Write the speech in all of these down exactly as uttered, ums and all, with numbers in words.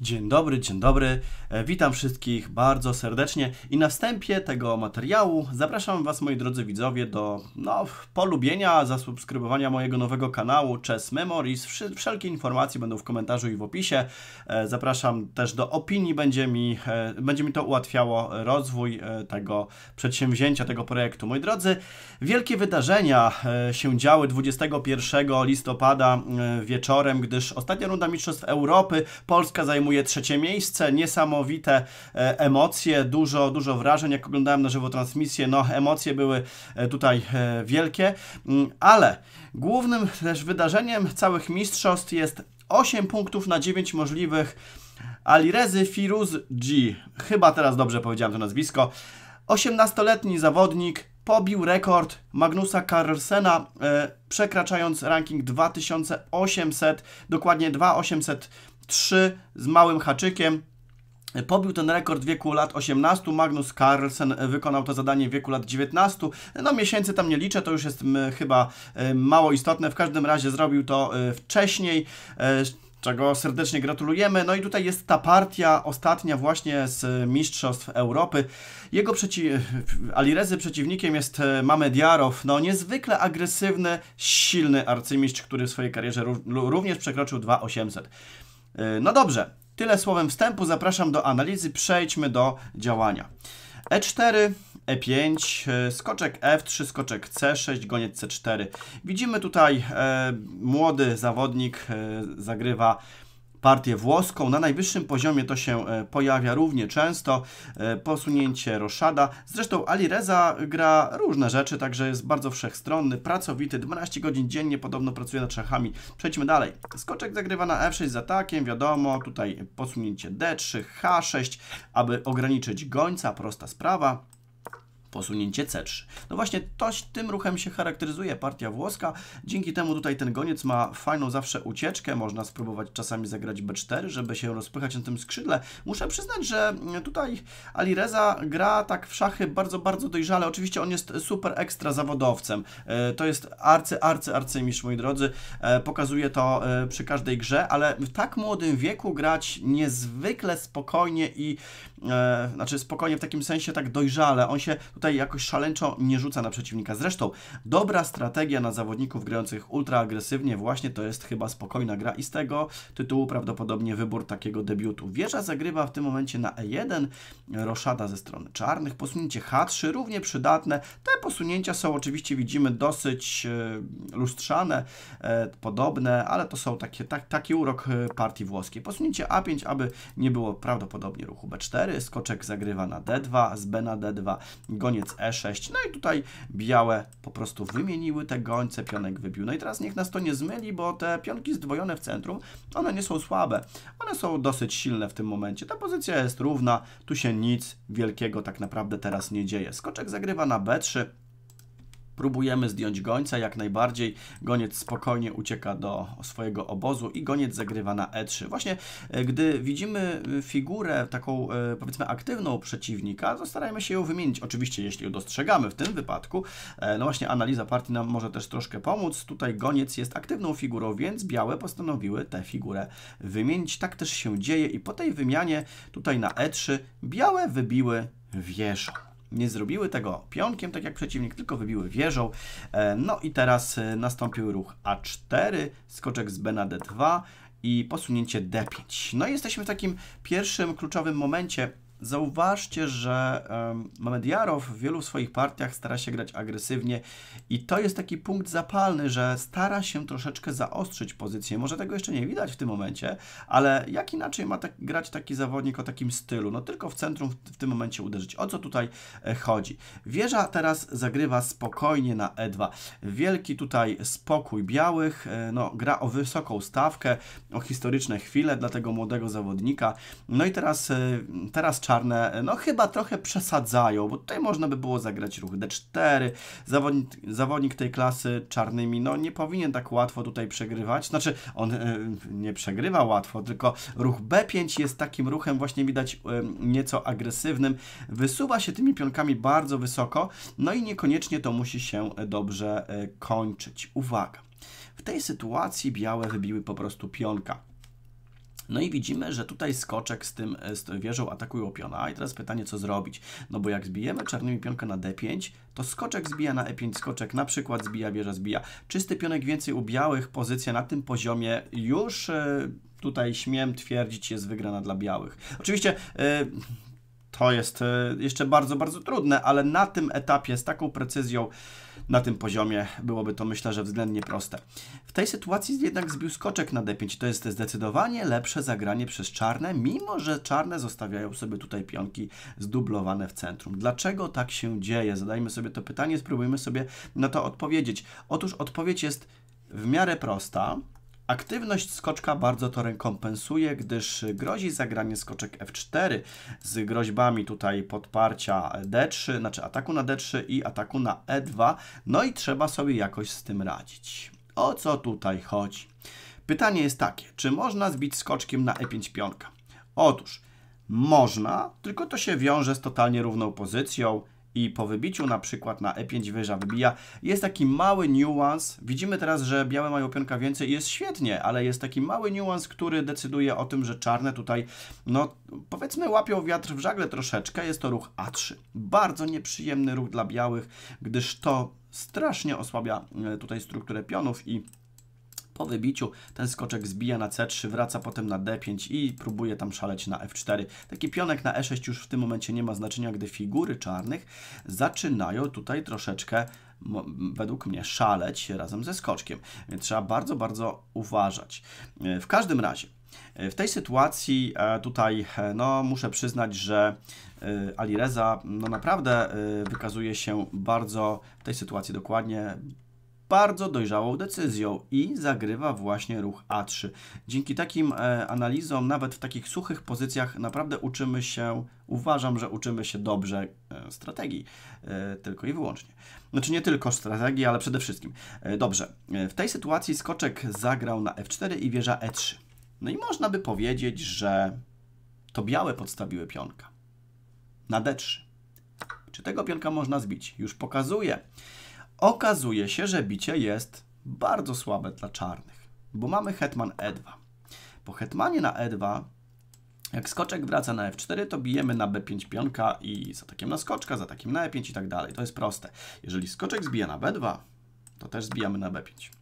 Dzień dobry, dzień dobry. E, Witam wszystkich bardzo serdecznie i na wstępie tego materiału zapraszam Was, moi drodzy widzowie, do no, polubienia, zasubskrybowania mojego nowego kanału Chess Memories. Wszy- Wszelkie informacje będą w komentarzu i w opisie. E, Zapraszam też do opinii, będzie mi, e, będzie mi to ułatwiało rozwój e, tego przedsięwzięcia, tego projektu. Moi drodzy, wielkie wydarzenia e, się działy dwudziestego pierwszego listopada e, wieczorem, gdyż ostatnia runda Mistrzostw Europy, Polska zajmuje trzecie miejsce, niesamowite e, emocje, dużo, dużo wrażeń, jak oglądałem na żywo transmisję, no emocje były e, tutaj e, wielkie, mm, ale głównym też wydarzeniem całych mistrzostw jest osiem punktów na dziewięć możliwych Alirezy Firouzji, chyba teraz dobrze powiedziałem to nazwisko, osiemnastoletni zawodnik pobił rekord Magnusa Carlsena, e, przekraczając ranking dwa tysiące osiemset, dokładnie dwa tysiące osiemset trzy z małym haczykiem. Pobił ten rekord w wieku lat osiemnastu. Magnus Carlsen wykonał to zadanie w wieku lat dziewiętnastu. No miesięcy tam nie liczę, to już jest m, chyba e, mało istotne. W każdym razie zrobił to e, wcześniej, e, czego serdecznie gratulujemy. No i tutaj jest ta partia ostatnia właśnie z Mistrzostw Europy. Jego przeci... Alirezy przeciwnikiem jest Mamediarow, no niezwykle agresywny, silny arcymistrz, który w swojej karierze również przekroczył dwa tysiące osiemset. No dobrze, tyle słowem wstępu, zapraszam do analizy, przejdźmy do działania. E cztery, E pięć, skoczek F trzy, skoczek C sześć, goniec C cztery. Widzimy tutaj e, młody zawodnik e, zagrywa partię włoską. Na najwyższym poziomie to się e, pojawia równie często. E, posunięcie roszada. Zresztą Alireza gra różne rzeczy, także jest bardzo wszechstronny, pracowity. dwanaście godzin dziennie podobno pracuje nad szachami. Przejdźmy dalej. Skoczek zagrywa na F sześć z atakiem, wiadomo. Tutaj posunięcie D trzy, H sześć, aby ograniczyć gońca. Prosta sprawa. Posunięcie C trzy. No właśnie to, tym ruchem się charakteryzuje partia włoska. Dzięki temu tutaj ten goniec ma fajną zawsze ucieczkę. Można spróbować czasami zagrać B cztery, żeby się rozpychać na tym skrzydle. Muszę przyznać, że tutaj Alireza gra tak w szachy bardzo, bardzo dojrzale. Oczywiście on jest super ekstra zawodowcem. To jest arcy, arcy, arcymistrz, moi drodzy. Pokazuje to przy każdej grze, ale w tak młodym wieku grać niezwykle spokojnie i e, znaczy spokojnie w takim sensie tak dojrzale. On się tutaj jakoś szaleńczo nie rzuca na przeciwnika. Zresztą dobra strategia na zawodników grających ultra agresywnie właśnie to jest chyba spokojna gra i z tego tytułu prawdopodobnie wybór takiego debiutu. Wieża zagrywa w tym momencie na E jeden, roszada ze strony czarnych, posunięcie H trzy równie przydatne. Te posunięcia są oczywiście, widzimy, dosyć e, lustrzane, e, podobne, ale to są takie, tak, taki urok partii włoskiej. Posunięcie A pięć, aby nie było prawdopodobnie ruchu B cztery, skoczek zagrywa na D dwa, z B na D dwa, goniec E sześć, no i tutaj białe po prostu wymieniły te gońce, pionek wybił. No i teraz niech nas to nie zmyli, bo te pionki zdwojone w centrum, one nie są słabe, one są dosyć silne w tym momencie. Ta pozycja jest równa, tu się nic wielkiego tak naprawdę teraz nie dzieje. Skoczek zagrywa na B trzy. Próbujemy zdjąć gońca jak najbardziej. Goniec spokojnie ucieka do swojego obozu i goniec zagrywa na E trzy. Właśnie gdy widzimy figurę taką powiedzmy aktywną przeciwnika, to starajmy się ją wymienić. Oczywiście jeśli ją dostrzegamy w tym wypadku, no właśnie analiza partii nam może też troszkę pomóc. Tutaj goniec jest aktywną figurą, więc białe postanowiły tę figurę wymienić. Tak też się dzieje i po tej wymianie tutaj na E trzy białe wybiły wieżę. Nie zrobiły tego pionkiem, tak jak przeciwnik, tylko wybiły wieżą. No i teraz nastąpił ruch A cztery, skoczek z B na D dwa i posunięcie D pięć. No i jesteśmy w takim pierwszym kluczowym momencie. Zauważcie, że um, Mamediarow w wielu swoich partiach stara się grać agresywnie i to jest taki punkt zapalny, że stara się troszeczkę zaostrzyć pozycję. Może tego jeszcze nie widać w tym momencie, ale jak inaczej ma tak, grać taki zawodnik o takim stylu? No tylko w centrum w, w tym momencie uderzyć. O co tutaj e, chodzi? Wieża teraz zagrywa spokojnie na E dwa. Wielki tutaj spokój białych, e, no, gra o wysoką stawkę, o historyczne chwile dla tego młodego zawodnika. No i teraz, e, teraz czas czarne, no chyba trochę przesadzają, bo tutaj można by było zagrać ruch D cztery. Zawodnik, zawodnik tej klasy czarnymi, no nie powinien tak łatwo tutaj przegrywać. Znaczy, on y, nie przegrywa łatwo, tylko ruch B pięć jest takim ruchem właśnie widać y, nieco agresywnym. Wysuwa się tymi pionkami bardzo wysoko, no i niekoniecznie to musi się dobrze y, kończyć. Uwaga! W tej sytuacji białe wybiły po prostu pionka. No i widzimy, że tutaj skoczek z tym z wieżą atakują piona. I teraz pytanie, co zrobić? No bo jak zbijemy czarnymi pionkę na D pięć, to skoczek zbija na E pięć, skoczek na przykład zbija, wieża zbija. Czysty pionek więcej u białych, pozycja na tym poziomie już yy, tutaj śmiem twierdzić jest wygrana dla białych. Oczywiście yy, to jest yy, jeszcze bardzo, bardzo trudne, ale na tym etapie z taką precyzją na tym poziomie byłoby to, myślę, że względnie proste. W tej sytuacji jednak zbił skoczek na D pięć. To jest zdecydowanie lepsze zagranie przez czarne, mimo że czarne zostawiają sobie tutaj pionki zdublowane w centrum. Dlaczego tak się dzieje? Zadajmy sobie to pytanie, spróbujmy sobie na to odpowiedzieć. Otóż odpowiedź jest w miarę prosta. Aktywność skoczka bardzo to rekompensuje, gdyż grozi zagranie skoczek F cztery z groźbami tutaj podparcia D trzy, znaczy ataku na D trzy i ataku na E dwa. No i trzeba sobie jakoś z tym radzić. O co tutaj chodzi? Pytanie jest takie, czy można zbić skoczkiem na E pięć pionka? Otóż można, tylko to się wiąże z totalnie równą pozycją. I po wybiciu na przykład na E pięć wieża wybija, jest taki mały niuans. Widzimy teraz, że białe mają pionka więcej, jest świetnie, ale jest taki mały niuans, który decyduje o tym, że czarne tutaj, no powiedzmy, łapią wiatr w żagle troszeczkę. Jest to ruch A trzy. Bardzo nieprzyjemny ruch dla białych, gdyż to strasznie osłabia tutaj strukturę pionów i po wybiciu ten skoczek zbija na C trzy, wraca potem na D pięć i próbuje tam szaleć na F cztery. Taki pionek na E sześć już w tym momencie nie ma znaczenia, gdy figury czarnych zaczynają tutaj troszeczkę, według mnie, szaleć razem ze skoczkiem. Więc trzeba bardzo, bardzo uważać. W każdym razie, w tej sytuacji tutaj no, muszę przyznać, że Alireza no, naprawdę wykazuje się bardzo, w tej sytuacji dokładnie, bardzo dojrzałą decyzją i zagrywa właśnie ruch A trzy. Dzięki takim e, analizom, nawet w takich suchych pozycjach, naprawdę uczymy się, uważam, że uczymy się dobrze e, strategii, e, tylko i wyłącznie. Znaczy nie tylko strategii, ale przede wszystkim. E, dobrze, e, w tej sytuacji skoczek zagrał na F cztery i wieża E trzy. No i można by powiedzieć, że to białe podstawiły pionka na D trzy. Czy tego pionka można zbić? Już pokazuję. Okazuje się, że bicie jest bardzo słabe dla czarnych, bo mamy hetman E dwa. Po hetmanie na E dwa, jak skoczek wraca na F cztery, to bijemy na B pięć pionka i z atakiem na skoczka, z atakiem na E pięć i tak dalej. To jest proste. Jeżeli skoczek zbija na B dwa, to też zbijamy na B pięć.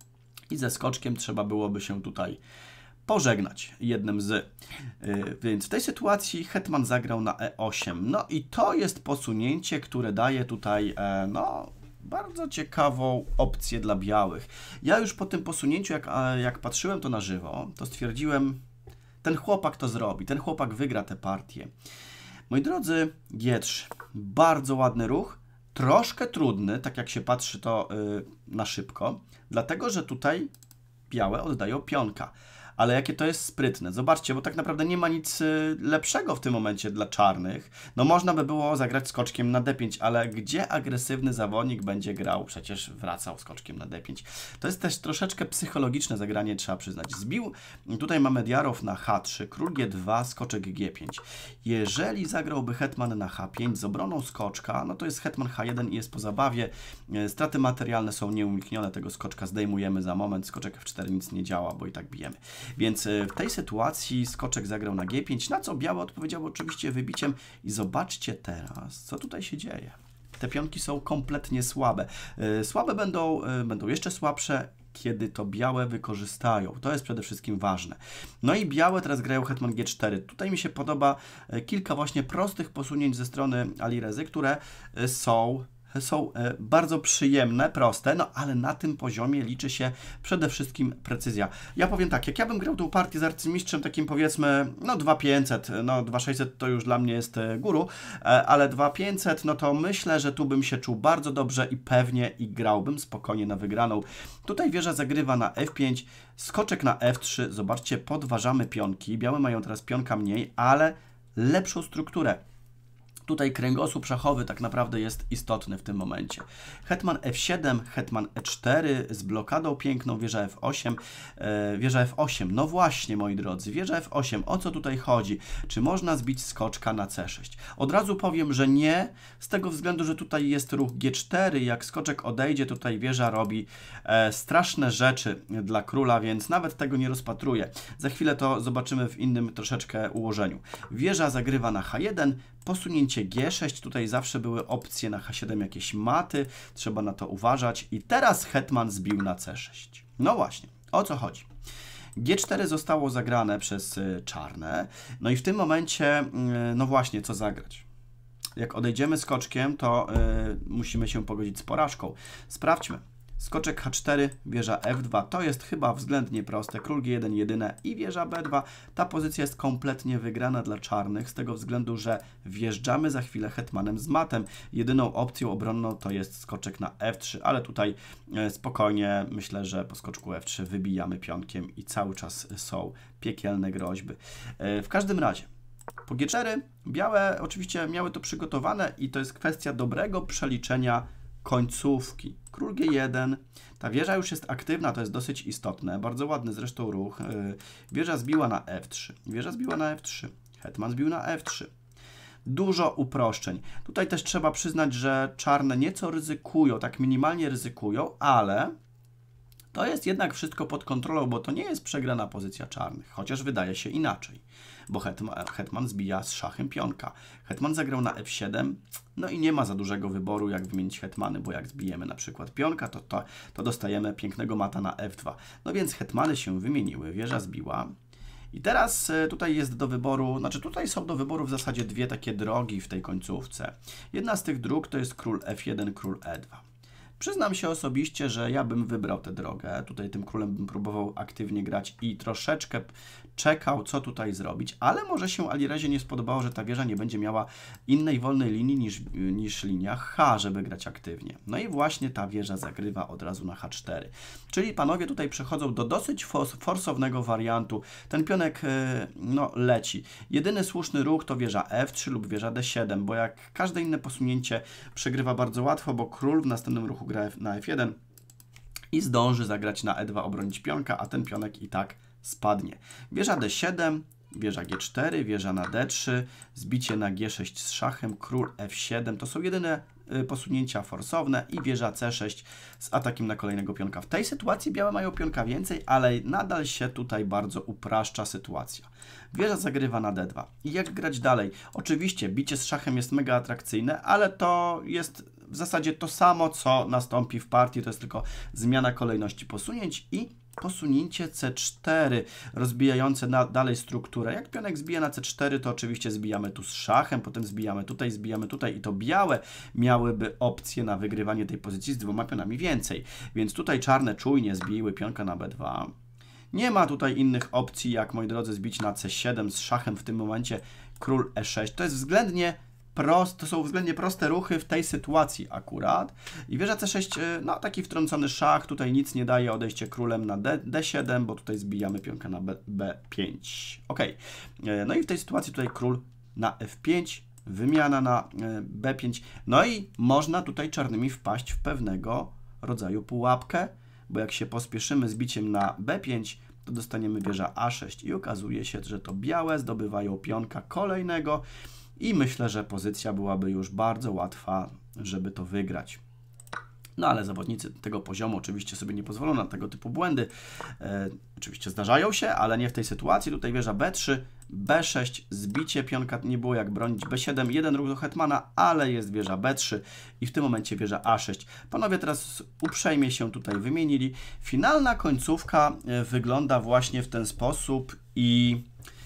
I ze skoczkiem trzeba byłoby się tutaj pożegnać jednym z. Yy, więc w tej sytuacji hetman zagrał na E osiem. No i to jest posunięcie, które daje tutaj, e, no... bardzo ciekawą opcję dla białych. Ja już po tym posunięciu, jak, jak patrzyłem to na żywo, to stwierdziłem, ten chłopak to zrobi, ten chłopak wygra tę partię. Moi drodzy, G trzy, bardzo ładny ruch, troszkę trudny, tak jak się patrzy to yy, na szybko, dlatego, że tutaj białe oddają pionka. Ale jakie to jest sprytne. Zobaczcie, bo tak naprawdę nie ma nic lepszego w tym momencie dla czarnych. No można by było zagrać skoczkiem na D pięć, ale gdzie agresywny zawodnik będzie grał? Przecież wracał skoczkiem na D pięć. To jest też troszeczkę psychologiczne zagranie, trzeba przyznać. Zbił, tutaj mamy Diarow na H trzy, król G dwa, skoczek G pięć. Jeżeli zagrałby hetman na H pięć z obroną skoczka, no to jest hetman H jeden i jest po zabawie. Straty materialne są nieuniknione, tego skoczka zdejmujemy za moment. Skoczek F cztery nic nie działa, bo i tak bijemy. Więc w tej sytuacji skoczek zagrał na G pięć, na co białe odpowiedział oczywiście wybiciem. I zobaczcie teraz, co tutaj się dzieje. Te pionki są kompletnie słabe. Słabe będą, będą jeszcze słabsze, kiedy to białe wykorzystają. To jest przede wszystkim ważne. No i białe teraz grają hetman G cztery. Tutaj mi się podoba kilka właśnie prostych posunięć ze strony Alirezy, które są... są bardzo przyjemne, proste, no ale na tym poziomie liczy się przede wszystkim precyzja. Ja powiem tak, jak ja bym grał tą partię z arcymistrzem takim, powiedzmy, no dwa pięćset, no dwa sześćset to już dla mnie jest guru, ale dwa pięćset, no to myślę, że tu bym się czuł bardzo dobrze i pewnie i grałbym spokojnie na wygraną. Tutaj wieża zagrywa na F pięć, skoczek na F trzy, zobaczcie, podważamy pionki, białe mają teraz pionka mniej, ale lepszą strukturę. Tutaj kręgosłup szachowy tak naprawdę jest istotny w tym momencie. Hetman F siedem, hetman E cztery z blokadą piękną, wieża F osiem, e, wieża F osiem. No właśnie, moi drodzy, wieża F osiem. O co tutaj chodzi? Czy można zbić skoczka na C sześć? Od razu powiem, że nie, z tego względu, że tutaj jest ruch G cztery. Jak skoczek odejdzie, tutaj wieża robi e, straszne rzeczy dla króla, więc nawet tego nie rozpatruję. Za chwilę to zobaczymy w innym troszeczkę ułożeniu. Wieża zagrywa na H jeden, posunięcie G sześć, tutaj zawsze były opcje na H siedem, jakieś maty, trzeba na to uważać. I teraz hetman zbił na C sześć. No właśnie, o co chodzi? G cztery zostało zagrane przez y, czarne, no i w tym momencie, y, no właśnie, co zagrać? Jak odejdziemy skoczkiem, to y, musimy się pogodzić z porażką. Sprawdźmy. Skoczek H cztery, wieża F dwa, to jest chyba względnie proste, król G jeden jedyne i wieża B dwa. Ta pozycja jest kompletnie wygrana dla czarnych z tego względu, że wjeżdżamy za chwilę hetmanem z matem. Jedyną opcją obronną to jest skoczek na F trzy, ale tutaj spokojnie myślę, że po skoczku F trzy wybijamy pionkiem i cały czas są piekielne groźby. W każdym razie po G cztery białe oczywiście miały to przygotowane i to jest kwestia dobrego przeliczenia końcówki. Król G jeden, ta wieża już jest aktywna, to jest dosyć istotne, bardzo ładny zresztą ruch. Wieża zbiła na F trzy, wieża zbiła na F trzy, hetman zbił na F trzy. Dużo uproszczeń. Tutaj też trzeba przyznać, że czarne nieco ryzykują, tak minimalnie ryzykują, ale to jest jednak wszystko pod kontrolą, bo to nie jest przegrana pozycja czarnych, chociaż wydaje się inaczej, bo hetman, hetman zbija z szachem pionka. Hetman zagrał na F siedem, no i nie ma za dużego wyboru, jak wymienić hetmany, bo jak zbijemy na przykład pionka, to, to, to dostajemy pięknego mata na F dwa. No więc hetmany się wymieniły, wieża zbiła. I teraz tutaj jest do wyboru, znaczy tutaj są do wyboru w zasadzie dwie takie drogi w tej końcówce. Jedna z tych dróg to jest król F jeden, król E dwa. Przyznam się osobiście, że ja bym wybrał tę drogę. Tutaj tym królem bym próbował aktywnie grać i troszeczkę czekał, co tutaj zrobić, ale może się Alirazie nie spodobało, że ta wieża nie będzie miała innej wolnej linii niż, niż linia H, żeby grać aktywnie. No i właśnie ta wieża zagrywa od razu na H cztery. Czyli panowie tutaj przechodzą do dosyć forsownego wariantu. Ten pionek no, leci. Jedyny słuszny ruch to wieża F trzy lub wieża D siedem, bo jak każde inne posunięcie przegrywa bardzo łatwo, bo król w następnym ruchu gra na F jeden i zdąży zagrać na E dwa, obronić pionka, a ten pionek i tak spadnie. Wieża D siedem, wieża G cztery, wieża na D trzy, zbicie na G sześć z szachem, król F siedem, to są jedyne y, posunięcia forsowne i wieża C sześć z atakiem na kolejnego pionka. W tej sytuacji białe mają pionka więcej, ale nadal się tutaj bardzo upraszcza sytuacja. Wieża zagrywa na D dwa. I jak grać dalej? Oczywiście bicie z szachem jest mega atrakcyjne, ale to jest w zasadzie to samo, co nastąpi w partii, to jest tylko zmiana kolejności posunięć i posunięcie C cztery, rozbijające na, dalej strukturę. Jak pionek zbija na C cztery, to oczywiście zbijamy tu z szachem, potem zbijamy tutaj, zbijamy tutaj i to białe miałyby opcję na wygrywanie tej pozycji z dwoma pionami więcej. Więc tutaj czarne czujnie zbiły pionka na B dwa. Nie ma tutaj innych opcji, jak, moi drodzy, zbić na C siedem z szachem w tym momencie król E sześć. To jest względnie Prost, to są względnie proste ruchy w tej sytuacji akurat. I wieża C sześć, no taki wtrącony szach, tutaj nic nie daje, odejście królem na D, D7, bo tutaj zbijamy pionka na B, B5. Ok, no i w tej sytuacji tutaj król na F pięć, wymiana na B pięć. No i można tutaj czarnymi wpaść w pewnego rodzaju pułapkę, bo jak się pospieszymy z biciem na B pięć, to dostaniemy wieża A sześć i okazuje się, że to białe zdobywają pionka kolejnego. I myślę, że pozycja byłaby już bardzo łatwa, żeby to wygrać. No ale zawodnicy tego poziomu oczywiście sobie nie pozwolą na tego typu błędy. E, oczywiście zdarzają się, ale nie w tej sytuacji. Tutaj wieża B trzy, B sześć, zbicie pionka, nie było jak bronić, B siedem, jeden ruch do hetmana, ale jest wieża B trzy i w tym momencie wieża A sześć. Panowie teraz uprzejmie się tutaj wymienili. Finalna końcówka wygląda właśnie w ten sposób i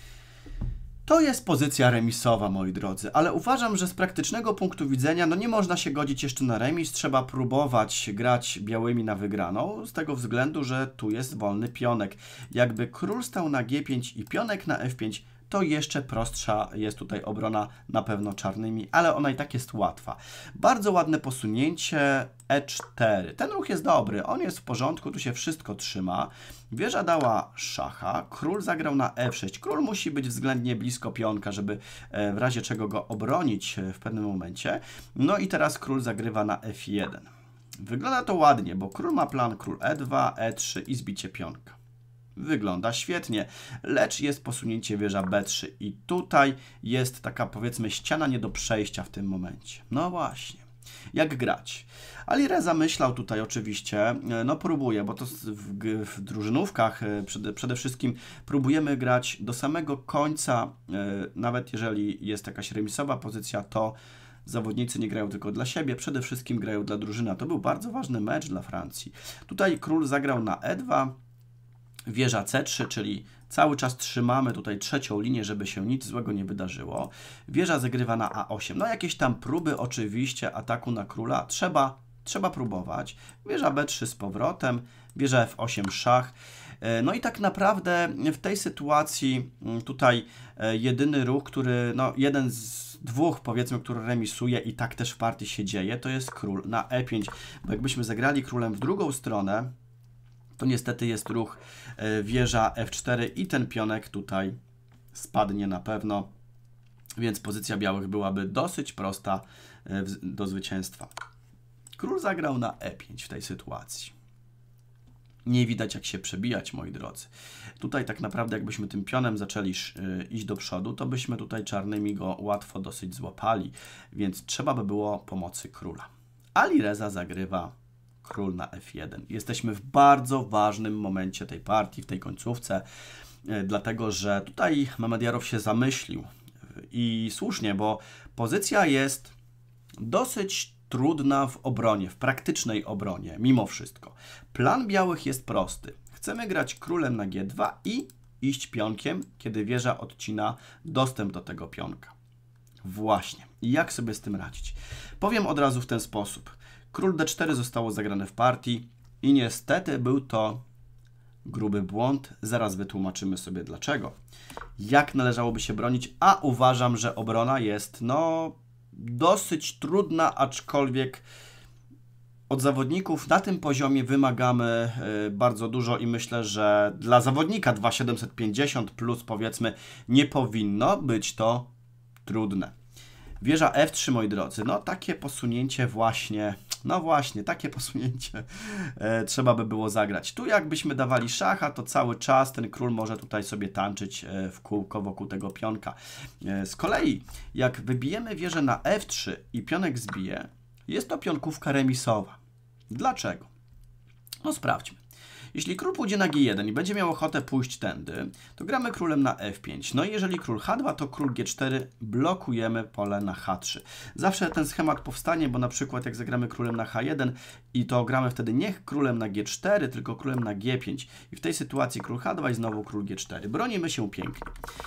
to jest pozycja remisowa, moi drodzy, ale uważam, że z praktycznego punktu widzenia no nie można się godzić jeszcze na remis, trzeba próbować grać białymi na wygraną, z tego względu, że tu jest wolny pionek. Jakby król stał na G pięć i pionek na F pięć, to jeszcze prostsza jest tutaj obrona na pewno czarnymi, ale ona i tak jest łatwa. Bardzo ładne posunięcie e cztery. Ten ruch jest dobry, on jest w porządku, tu się wszystko trzyma. Wieża dała szacha, król zagrał na e sześć. Król musi być względnie blisko pionka, żeby w razie czego go obronić w pewnym momencie. No i teraz król zagrywa na f jeden. Wygląda to ładnie, bo król ma plan król e dwa, e trzy i zbicie pionka. Wygląda świetnie, lecz jest posunięcie wieża b trzy i tutaj jest taka, powiedzmy, ściana nie do przejścia w tym momencie. No właśnie, jak grać? Alireza myślał tutaj oczywiście, no próbuje, bo to w, w drużynówkach przede, przede wszystkim próbujemy grać do samego końca, nawet jeżeli jest jakaś remisowa pozycja, to zawodnicy nie grają tylko dla siebie, przede wszystkim grają dla drużyny. To był bardzo ważny mecz dla Francji. Tutaj król zagrał na e dwa, wieża c trzy, czyli cały czas trzymamy tutaj trzecią linię, żeby się nic złego nie wydarzyło. Wieża zagrywa na a osiem. No jakieś tam próby oczywiście ataku na króla trzeba, trzeba próbować. Wieża b trzy z powrotem, wieża f osiem szach. No i tak naprawdę w tej sytuacji tutaj jedyny ruch, który, no jeden z dwóch, powiedzmy, który remisuje i tak też w partii się dzieje, to jest król na e pięć, bo jakbyśmy zagrali królem w drugą stronę, to niestety jest ruch wieża f cztery i ten pionek tutaj spadnie na pewno, więc pozycja białych byłaby dosyć prosta do zwycięstwa. Król zagrał na e pięć w tej sytuacji. Nie widać jak się przebijać, moi drodzy. Tutaj tak naprawdę jakbyśmy tym pionem zaczęli iść do przodu, to byśmy tutaj czarnymi go łatwo dosyć złapali, więc trzeba by było pomocy króla. Alireza zagrywa król na f jeden. Jesteśmy w bardzo ważnym momencie tej partii, w tej końcówce, dlatego że tutaj Mamediarow się zamyślił i słusznie, bo pozycja jest dosyć trudna w obronie, w praktycznej obronie, mimo wszystko. Plan białych jest prosty. Chcemy grać królem na g dwa i iść pionkiem, kiedy wieża odcina dostęp do tego pionka. Właśnie. I jak sobie z tym radzić? Powiem od razu w ten sposób. Król d cztery zostało zagrane w partii i niestety był to gruby błąd. Zaraz wytłumaczymy sobie dlaczego. Jak należałoby się bronić, a uważam, że obrona jest no dosyć trudna, aczkolwiek od zawodników na tym poziomie wymagamy y, bardzo dużo i myślę, że dla zawodnika dwa tysiące siedemset pięćdziesiąt plus, powiedzmy, nie powinno być to trudne. Wieża f trzy, moi drodzy, no takie posunięcie właśnie, no właśnie, takie posunięcie e, trzeba by było zagrać. Tu jakbyśmy dawali szacha, to cały czas ten król może tutaj sobie tańczyć e, w kółko wokół tego pionka. E, z kolei, jak wybijemy wieżę na f trzy i pionek zbije, jest to pionkówka remisowa. Dlaczego? No sprawdźmy. Jeśli król pójdzie na g jeden i będzie miał ochotę pójść tędy, to gramy królem na f pięć. No i jeżeli król h dwa, to król g cztery, blokujemy pole na h trzy. Zawsze ten schemat powstanie, bo na przykład jak zagramy królem na h jeden i to gramy wtedy nie królem na g cztery, tylko królem na g pięć. I w tej sytuacji król h dwa i znowu król g cztery. Bronimy się pięknie.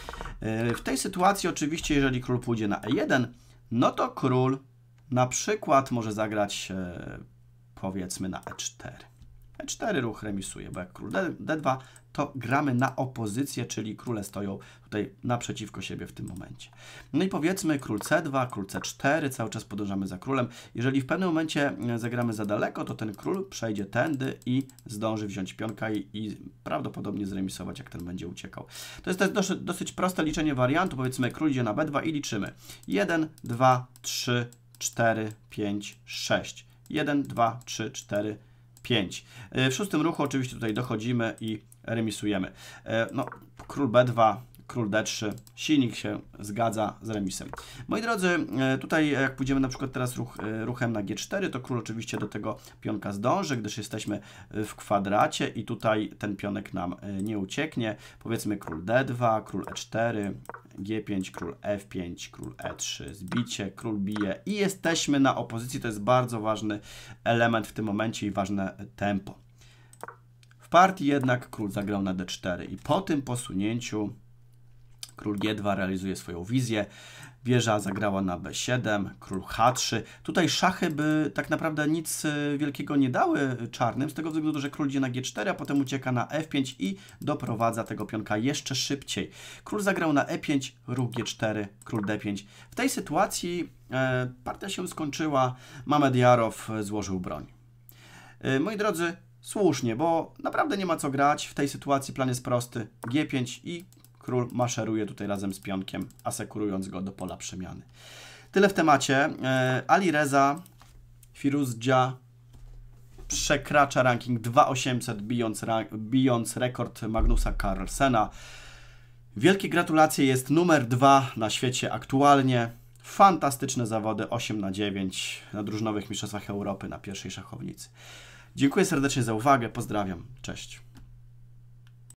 W tej sytuacji oczywiście, jeżeli król pójdzie na e jeden, no to król na przykład może zagrać powiedzmy na e cztery. e cztery ruch remisuje, bo jak król d dwa, to gramy na opozycję, czyli króle stoją tutaj naprzeciwko siebie w tym momencie. No i powiedzmy król c dwa, król c cztery, cały czas podążamy za królem. Jeżeli w pewnym momencie zagramy za daleko, to ten król przejdzie tędy i zdąży wziąć pionka i, i prawdopodobnie zremisować, jak ten będzie uciekał. To jest dosyć, dosyć proste liczenie wariantu. Powiedzmy król idzie na b dwa i liczymy. jeden, dwa, trzy, cztery, pięć, sześć. jeden, dwa, trzy, cztery, pięć. W szóstym ruchu oczywiście tutaj dochodzimy i remisujemy. No, król b dwa, król d trzy, silnik się zgadza z remisem. Moi drodzy, tutaj jak pójdziemy na przykład teraz ruch, ruchem na g cztery, to król oczywiście do tego pionka zdąży, gdyż jesteśmy w kwadracie i tutaj ten pionek nam nie ucieknie. Powiedzmy król d dwa, król e cztery, g pięć, król f pięć, król e trzy, zbicie, król bije i jesteśmy na opozycji. To jest bardzo ważny element w tym momencie i ważne tempo. W partii jednak król zagrał na d cztery i po tym posunięciu Król G dwa realizuje swoją wizję. Wieża zagrała na B siedem, król H trzy. Tutaj szachy by tak naprawdę nic wielkiego nie dały czarnym, z tego względu, że król idzie na G cztery, a potem ucieka na F pięć i doprowadza tego pionka jeszcze szybciej. Król zagrał na E pięć, ruch G cztery, król D pięć. W tej sytuacji e, partia się skończyła, Mamedjarow złożył broń. E, moi drodzy, słusznie, bo naprawdę nie ma co grać. W tej sytuacji plan jest prosty. G pięć i król maszeruje tutaj razem z pionkiem, asekurując go do pola przemiany. Tyle w temacie. Ali Reza Firouzja przekracza ranking dwa tysiące osiemset, bijąc, bijąc rekord Magnusa Carlsena. Wielkie gratulacje, jest numer dwa na świecie aktualnie. Fantastyczne zawody, osiem na dziewięć na drużynowych mistrzostwach Europy na pierwszej szachownicy. Dziękuję serdecznie za uwagę, pozdrawiam, cześć.